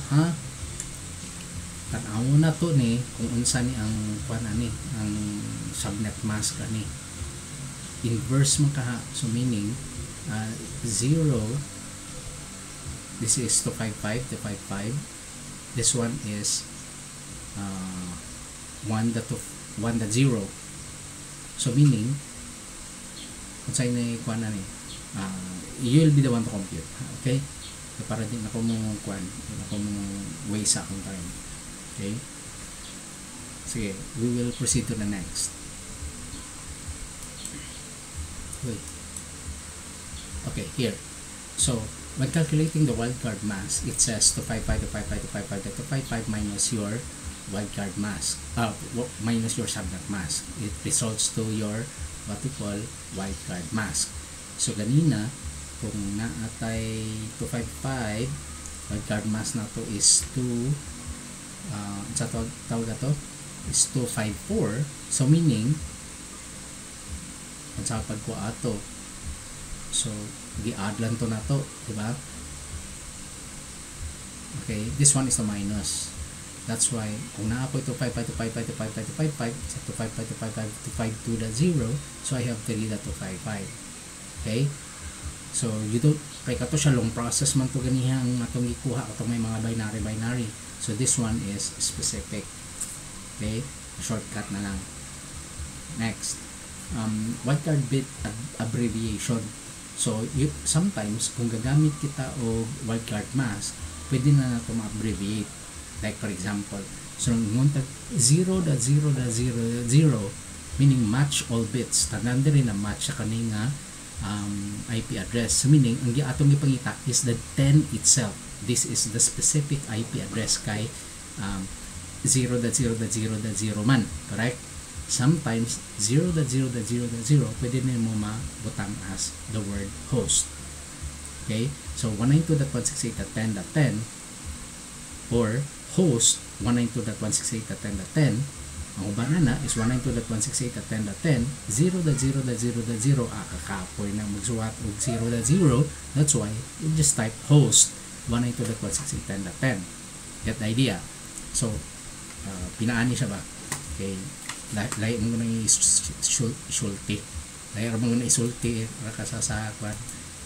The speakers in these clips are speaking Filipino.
ha? Tanaw na to ni kung unsa ni ang kuan ani ang subnet mask ani. Inverse mo ka, so meaning 0, this is 255 to 55, this one is 1.0, so meaning kung sa'yo na kuan ani, you'll be the one to compute, okay? So, para din ako mong kuan, ako mong waste akong time, okay? Sige, we will proceed to the next. Wait. Okay, here. So, when calculating the wildcard mask, it says 255 to 55 to 55 to 255 minus your wildcard mask, minus your subnet mask. It results to your what we call wildcard mask. So, ganina, kung naatay 255, wildcard mask na to is 2, sa tawag na to, is 254. So, meaning, sa pagkuha ato, so gi-add lang to na to, diba? Okay, this one is the minus. That's why kung naa ko ito 55 to 55 to 55 to 55 sa 255 to 55 to 52.0, so I have 3.255. Okay, so you don't kay kato siya long process man to ganihang atong ikuha atong may mga binary. So this one is specific. Okay, shortcut na lang. Next, wildcard bit abbreviation. So sometimes kung gagamit kita og wildcard mask, pwede na nato ma-abbreviate. Like for example, so nguntag 0.0.0, meaning match all bits, tanan diri na match sa kaninga IP address. So meaning ang atong gipangita is the 10 itself. This is the specific IP address kay 0.0.0.0 man, correct? Sometimes 0.0.0.0 pwede na mo mabutang as the word host. Okay, so 192.168.10.10 or host 192.168.10.10. Ang uban na is 192.168.10.10, 0.0.0.0 kakapoy na magsuwat og 0.0. That's why you just type host 192.168.10.10. Get the idea? So pinaani siya ba? Okay, lahi mo nang isulti, lahi mo nang isulti rakasasakwan.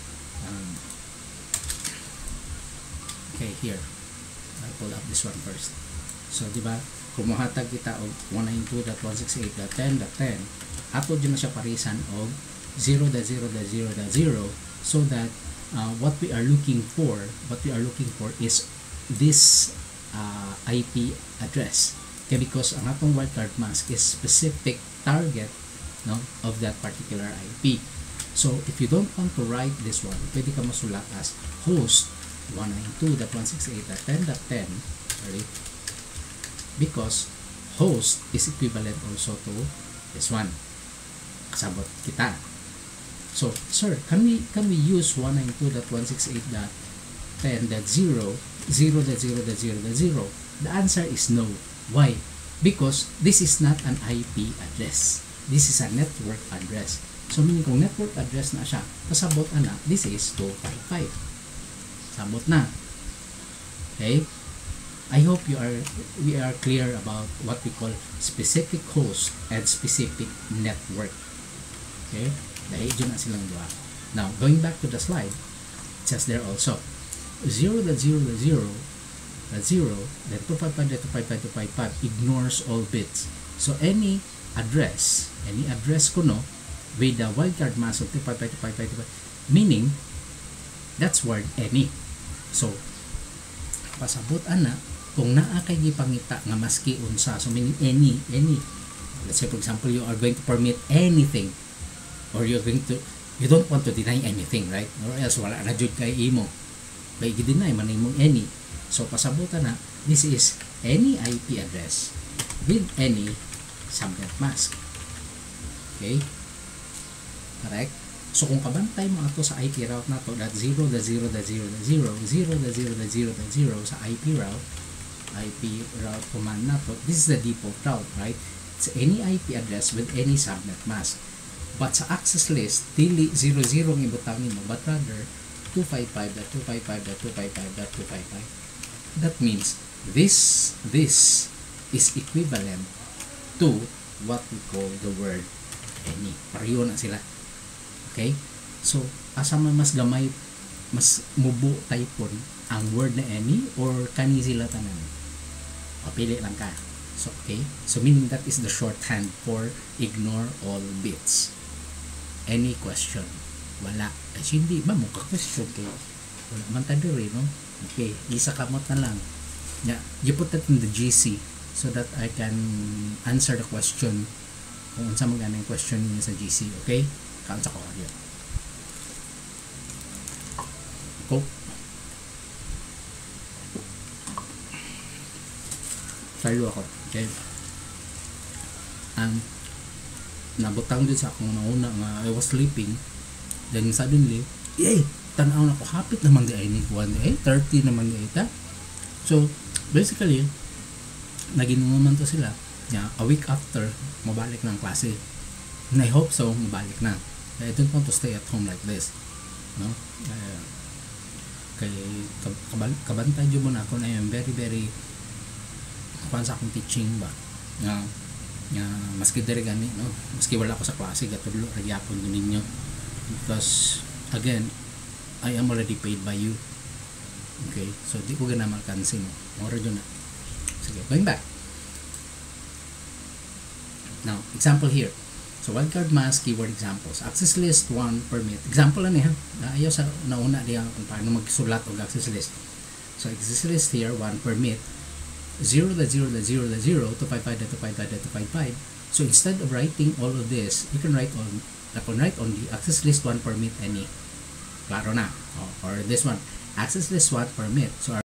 Okay, here I'll pull up this one first. So diba kung mohatag kita og 192.168.10.10, ato dyan na siya parisan og 0.0.0.0, so that what we are looking for is this IP address. Okay, because ang atong wildcard mask is specific target, no, of that particular IP. So if you don't want to write this one, pwede ka masulat as host 192.168.10.10, right? Because host is equivalent also to this one. Kasabot kita. So, sir, can we use 192.168.10.0 0.0.0.0? The answer is no. Why? Because this is not an IP address. This is a network address. So, meaning kung network address na siya, pasabot na, this is 255. Sabot na. Okay? I hope we are clear about what we call specific host and specific network. Okay? Dahil dyan na silang dua. Now, going back to the slide, it says there also 0.0.0, then 255.255.255 ignores all bits. So any address kuno with the wildcard mask of 255.255, meaning that's word any. So pasabot ana kung naa kay gipangita nga maski unsa, so meaning any. Let's say for example you are going to permit anything, or you don't want to deny anything, right? Or else wala na jud kay imo. Kay gi-deny man imong any. So pasabutan na, this is any IP address with any subnet mask. Okay? Correct? So kung kabantay mo ato sa IP route nato that 0.0.0.0 sa IP route command nato, this is the default route, right? It's any IP address with any subnet mask. But sa access list, dili 00 ang ibutangin mo, but rather 255.255.255.255. That means this is equivalent to what we call the word any. Pareho na sila. Okay? So, asa man mas gamay, mas mubo typon ang word na any or kani sila tanan? Pili lang ka. So, okay? So, meaning that is the shorthand for ignore all bits. Any question? Wala. Kasi hindi ba mo ka-question kayo? Wala man tayo rin, no? Okay, isa kamot na lang. Yeah, you put that in the GC so that I can answer the question kung unsa man ganang question niya sa GC, okay? Kaunsa ko audio. Go. Salo ako, okay? Ang nabutang din sa akong nauna nga I was sleeping, then suddenly, yay! Tanaw na ko, hapit naman di ay ni Juan di ay, 30 naman di ay ta. So, basically, naginuman to sila. Yeah, a week after, mabalik ng klase. And I hope so, mabalik na. I don't want to stay at home like this. No? Kay kabantay dyan mo na ako na yung very, very kuhan sa akong teaching ba. Maski diri gani, no? Maski wala ako sa klase, gatudlo, nagyapon din ninyo. Because, again, I am already paid by you. Okay, so di ko gana malkansin. Mora dyan na. Sige, going back. Now, example here. So, wildcard mask, keyword examples. Access list 1 permit. Example lang ha. Ayaw sa nauna diyan kung paano magsulat o access list. So, access list here, 1 permit. 0.0.0.0 to 55.255.255. So, instead of writing all of this, you can write on the access list 1 permit any. Klaro na. Or this one, access list 1 permit. So,